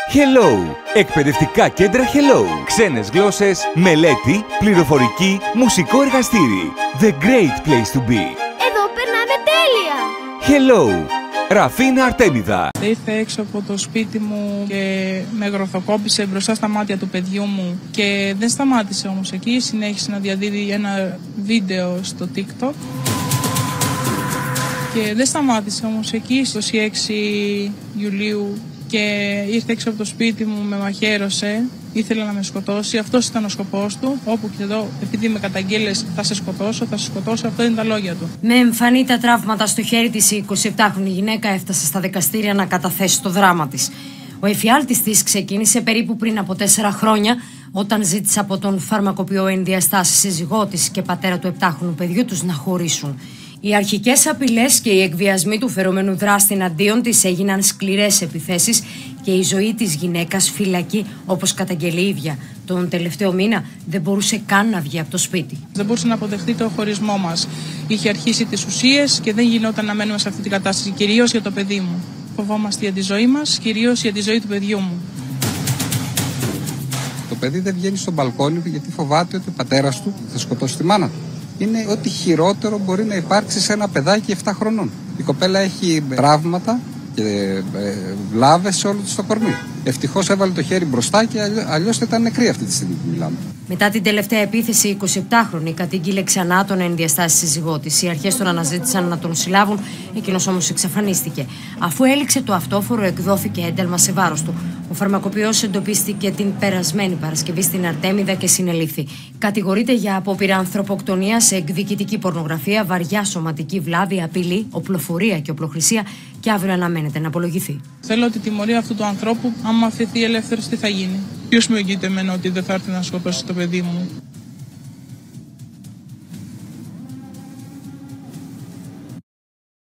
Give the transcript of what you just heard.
Hello! Εκπαιδευτικά κέντρα Hello. Ξένες γλώσσες, μελέτη, πληροφορική, μουσικό εργαστήρι. The great place to be. Εδώ περνάμε τέλεια! Hello! Ραφίνα Αρτέμιδα. Ήρθε έξω από το σπίτι μου και με γροθοκόπησε μπροστά στα μάτια του παιδιού μου και δεν σταμάτησε όμως εκεί, συνέχισε να διαδίδει ένα βίντεο στο TikTok και δεν σταμάτησε όμως εκεί. Στις 26 Ιουλίου και ήρθε έξω από το σπίτι μου, με μαχαίρωσε, ήθελε να με σκοτώσει. Αυτός ήταν ο σκοπός του. Όπου και εδώ, επειδή με καταγγείλες, θα σε σκοτώσω, αυτό είναι τα λόγια του. Με εμφανή τα τραύματα στο χέρι της, η 27χρονη γυναίκα έφτασε στα δικαστήρια να καταθέσει το δράμα της. Ο εφιάλτης της ξεκίνησε περίπου πριν από 4 χρόνια, όταν ζήτησε από τον φαρμακοποιό εν διαστάσει σύζυγό της και πατέρα του 7χρονου παιδιού τους να χωρίσουν. Οι αρχικές απειλές και οι εκβιασμοί του φερόμενου δράστη εναντίον της έγιναν σκληρές επιθέσεις και η ζωή της γυναίκας φυλακή, όπως καταγγελεί η ίδια. Τον τελευταίο μήνα δεν μπορούσε καν να βγει από το σπίτι. Δεν μπορούσε να αποδεχτεί το χωρισμό μας. Είχε αρχίσει τις ουσίες και δεν γινόταν να μένουμε σε αυτή την κατάσταση, κυρίως για το παιδί μου. Φοβόμαστε για τη ζωή μας, κυρίως για τη ζωή του παιδιού μου. Το παιδί δεν βγαίνει στο μπαλκόνι γιατί φοβάται ότι ο πατέρας του θα σκοτώσει τη μάνα του. Είναι ό,τι χειρότερο μπορεί να υπάρξει σε ένα παιδάκι 7 χρονών. Η κοπέλα έχει τραύματα και βλάβες σε όλο της το κορμί. Ευτυχώς έβαλε το χέρι μπροστά και αλλιώς θα ήταν νεκρή αυτή τη στιγμή που μιλάμε. Μετά την τελευταία επίθεση, η 27χρονη κατήγγειλε ξανά τον εν διαστάσει σύζυγό της. Οι αρχές τον αναζήτησαν να τον συλλάβουν, εκείνος όμως εξαφανίστηκε. Αφού έληξε το αυτόφορο, εκδόθηκε ένταλμα σε βάρος του. Ο φαρμακοποιός εντοπίστηκε την περασμένη Παρασκευή στην Αρτέμιδα και συνελήφθη. Κατηγορείται για απόπειρα ανθρωποκτονία, εκδικητική πορνογραφία, βαριά σωματική βλάβη, απειλή, οπλοφορία και οπλοχρησία και αύριο αναμένεται να απολογηθεί. Θέλω ότι η τιμωρία αυτού του ανθρώπου, άμα αφαιθεί ελεύθερος, τι θα γίνει. Ποιος μου εγγυείται εμένα ότι δεν θα έρθει να σκοτώσει το παιδί μου?